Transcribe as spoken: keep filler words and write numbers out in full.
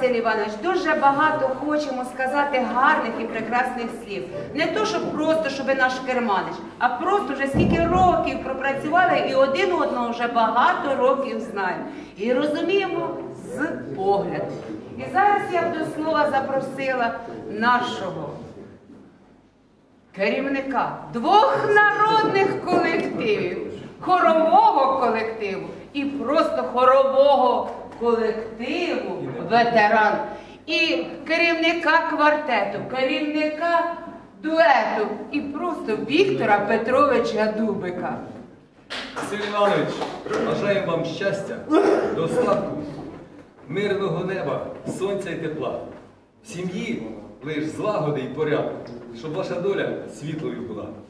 Василь Іванович, дуже багато хочемо сказати гарних і прекрасних слів. Не то, щоб просто, щоб ви наш керманич, а просто вже скільки років пропрацювали і один одного вже багато років знаємо. І розуміємо з погляду. І зараз я б до слова запросила нашого керівника двох народних колективів, хорового колективу і просто хорового колективу, ветеран, і керівника квартету, керівника дуету і просто Віктора Петровича Дубика. Василь Іванович, бажаємо вам щастя, достатку, мирного неба, сонця і тепла. В сім'ї лиш злагоди і порядок, щоб ваша доля світлою була.